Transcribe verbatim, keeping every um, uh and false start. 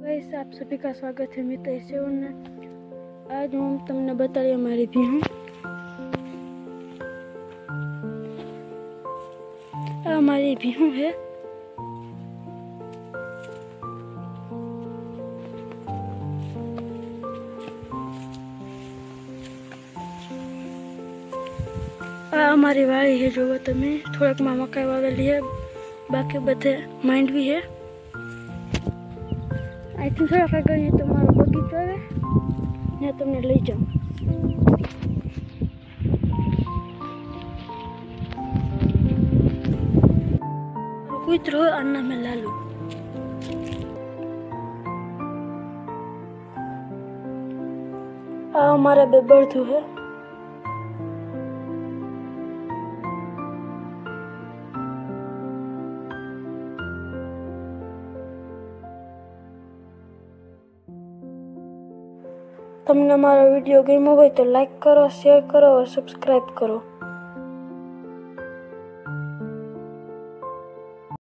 Guys, आप सभी का स्वागत है मित्र सेवन में। आज हम तुमने बताई हमारी भीहू हमारी भीहू है। आ हमारी वाड़ी है जो तुम्हें थोड़ा मामा का वाली है, बाकी बधे माइंड भी है। आई थिंक थोड़ा सा गई तुम्हारा बगीचा है, मैं तुमने ले जाऊँ। कोई तरह अन्ना में ला लो। आ हमारा बेबर तो है। तुमने हमारा वीडियो गेम हो गई तो लाइक करो, शेयर करो और सब्सक्राइब करो।